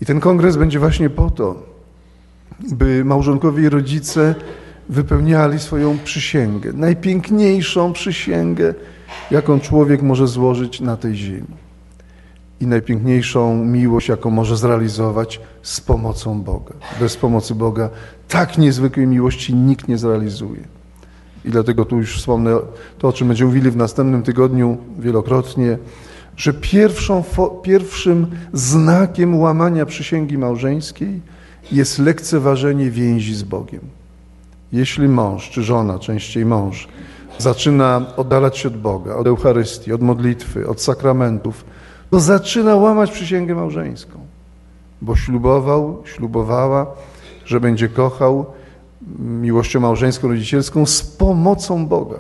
I ten kongres będzie właśnie po to, by małżonkowie i rodzice wypełniali swoją przysięgę, najpiękniejszą przysięgę, jaką człowiek może złożyć na tej ziemi. I najpiękniejszą miłość, jaką może zrealizować z pomocą Boga. Bez pomocy Boga tak niezwykłej miłości nikt nie zrealizuje. I dlatego tu już wspomnę to, o czym będziemy mówili w następnym tygodniu wielokrotnie, że pierwszym znakiem łamania przysięgi małżeńskiej jest lekceważenie więzi z Bogiem. Jeśli mąż czy żona, częściej mąż, zaczyna oddalać się od Boga, od Eucharystii, od modlitwy, od sakramentów, to zaczyna łamać przysięgę małżeńską, bo ślubowała, że będzie kochał miłością małżeńską, rodzicielską z pomocą Boga.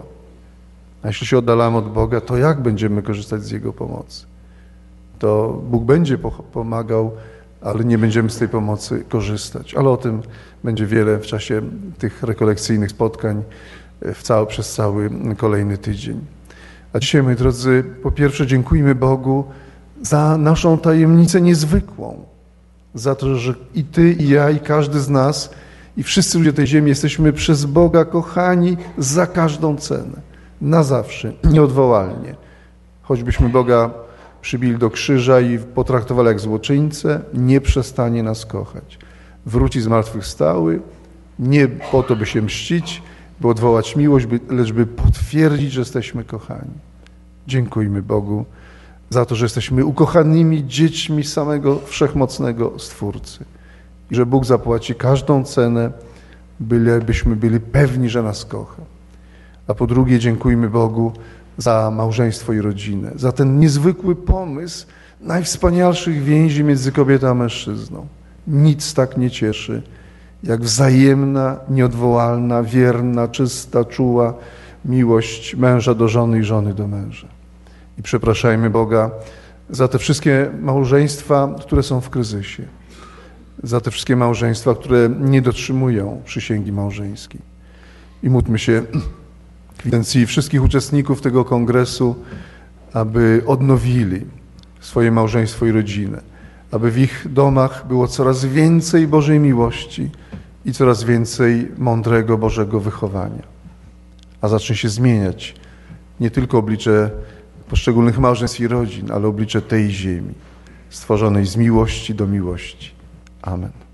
A jeśli się oddalamy od Boga, to jak będziemy korzystać z Jego pomocy? To Bóg będzie pomagał, ale nie będziemy z tej pomocy korzystać. Ale o tym będzie wiele w czasie tych rekolekcyjnych spotkań przez cały kolejny tydzień. A dzisiaj, moi drodzy, po pierwsze dziękujmy Bogu za naszą tajemnicę niezwykłą, za to, że i Ty, i ja, i każdy z nas, i wszyscy ludzie tej ziemi jesteśmy przez Boga kochani za każdą cenę, na zawsze, nieodwołalnie. Choćbyśmy Boga przybili do krzyża i potraktowali jak złoczyńcę, nie przestanie nas kochać. Wróci zmartwychwstały, nie po to, by się mścić, by odwołać miłość, lecz by potwierdzić, że jesteśmy kochani. Dziękujmy Bogu za to, że jesteśmy ukochanymi dziećmi samego Wszechmocnego Stwórcy i że Bóg zapłaci każdą cenę, byśmy byli pewni, że nas kocha. A po drugie dziękujmy Bogu za małżeństwo i rodzinę, za ten niezwykły pomysł najwspanialszych więzi między kobietą a mężczyzną. Nic tak nie cieszy, jak wzajemna, nieodwołalna, wierna, czysta, czuła miłość męża do żony i żony do męża. I przepraszajmy Boga za te wszystkie małżeństwa, które są w kryzysie, za te wszystkie małżeństwa, które nie dotrzymują przysięgi małżeńskiej. I módlmy się w intencji wszystkich uczestników tego kongresu, aby odnowili swoje małżeństwo i rodzinę, aby w ich domach było coraz więcej Bożej miłości i coraz więcej mądrego Bożego wychowania. A zacznie się zmieniać nie tylko oblicze poszczególnych małżeństw i rodzin, ale oblicze tej ziemi, stworzonej z miłości do miłości. Amen.